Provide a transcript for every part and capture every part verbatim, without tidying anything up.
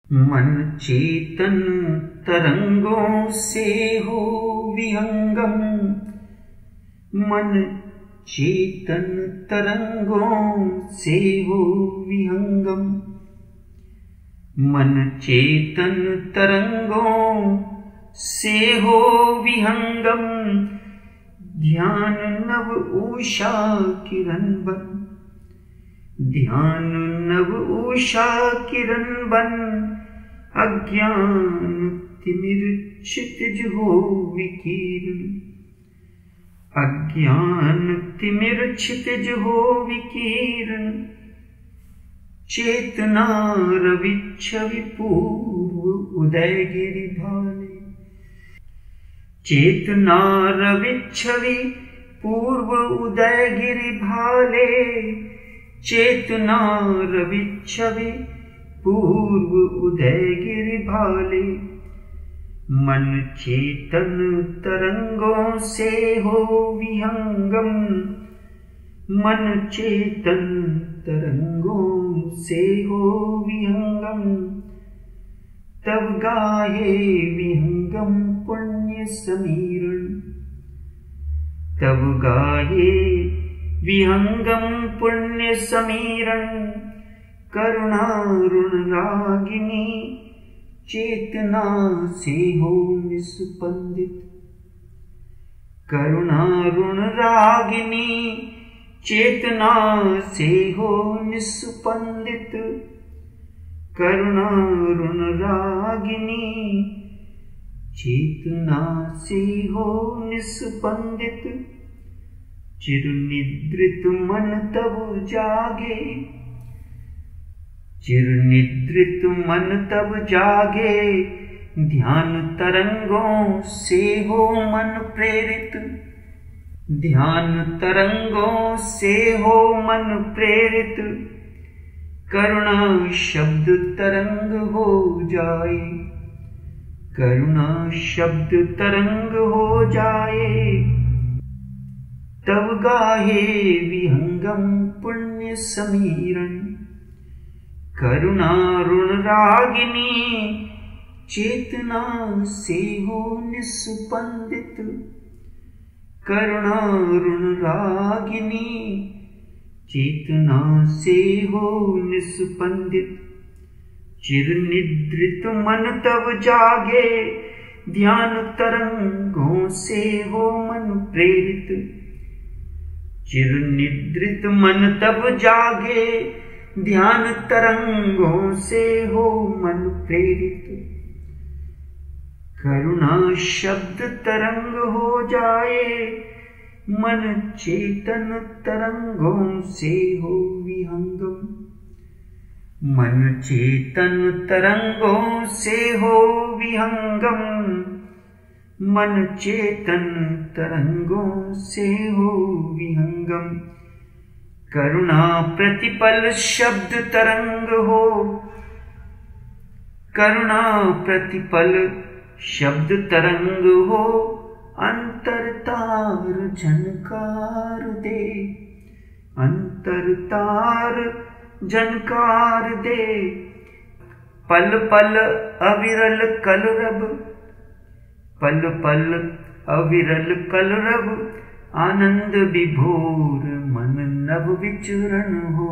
मन चेतन तरंगों से हो विहंगम, मन चेतन तरंगों से हो विहंगम, मन चेतन तरंगों से हो विहंगम, ध्यान नव उषा किरण बन, ध्यान नव उषा किरण बन, अज्ञान तिमिर क्षितिज हो विकीर्ण, अज्ञान तिमिर क्षितिज हो विकीर्ण, चेतना रवि छवि पूर्व उदय गिरि भाले, चेतना रवि छवि पूर्व उदय गिरि भाले, चेतना रवि छवि पूर्व उदय गिरि भाले, मन चेतन तरंगों से हो विहंगम, मन चेतन तरंगों से हो विहंगम, तब गाये विहंगम पुण्य समीरण, तब गाये विहंगम पुण्य समीरण, करुणारुण रागिनी चेतना से हो निस्पंदित, करुणारुण रागिनी चेतना से हो निस्पंदित, करुणारुण रागिनी चेतना से हो निस्पंदित, चिरनिद्रित मन तब जागे, चिरनिद्रित मन तब जागे, ध्यान तरंगों से हो मन प्रेरित, ध्यान तरंगों से हो मन प्रेरित, करुणा शब्द तरंग हो जाए, करुणा शब्द तरंग हो जाए, तब गाहे विहंगम पुण्य समीरण, करुणारुण रागिनी चेतना से हो निस्पंदित, करुणारुण रागिनी चेतना से हो निस्पंदित, चिरनिद्रित मन तब जागे, ध्यान तरंगों से हो मन प्रेरित, चिरनिद्रित मन तब जागे, ध्यान तरंगों से हो मन प्रेरित, करुणा शब्द तरंग हो जाए, मन चेतन तरंगों से हो विहंगम, मन चेतन तरंगों से हो विहंगम, मन चेतन तरंगों से हो विहंगम, करुणा प्रतिपल शब्द तरंग हो, करुणा प्रतिपल शब्द तरंग हो, अंतरतार झनकार दे, अंतरतार झनकार दे, पल पल अविरल कलरब, पल पल अविरल कलरब, आनंद विभोर मन नव विचरण हो,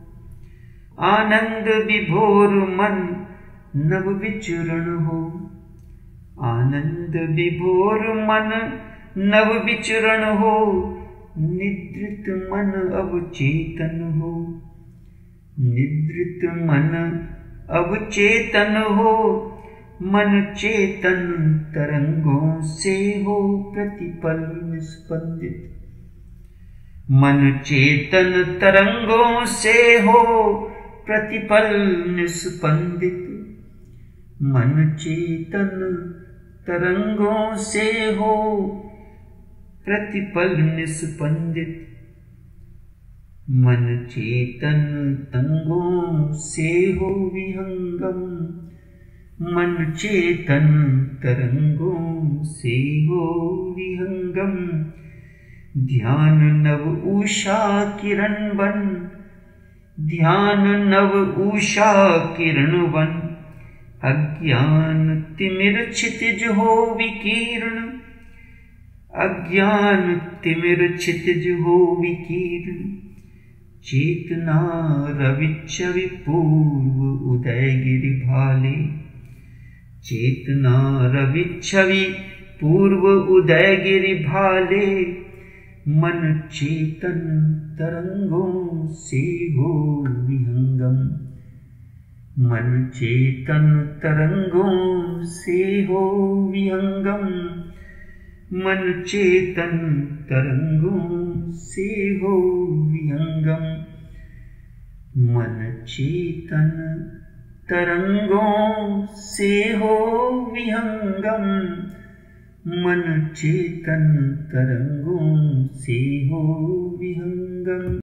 आनंद विभोर मन नव विचरण हो, आनंद विभोर मन नव विचरण हो, निद्रित मन अब चेतन हो, निद्रित मन अब चेतन हो, मन चेतन तरंगों से हो प्रतिपल निस्पंदित, मन चेतन तरंगों से हो प्रतिपल निस्पंदित, मन चेतन तरंगों से हो प्रतिपल निस्पंदित, मन चेतन तरंगों से हो विहंगम, मन चेतन तरंगों से हो विहंगम, ध्यान नव उषा किरण बन, ध्यान नव उषा किरण बन, अज्ञान तिमिर क्षितिज हो विकीर्ण, अज्ञान तिमिर क्षितिज हो विकीर्ण, चेतना रवि छवि पूर्व उदय गिरि भाले, चेतना रवि छवि पूर्व उदय गिरि भाले, मन चेतन तरंगों से हो विहंगम, मन चेतन तरंगों से हो विहंगम, मन चेतन तरंगों से हो विहंगम, मन चेतन तरंगों से हो विहंगम, मन चेतन तरंगों से हो विहंगम।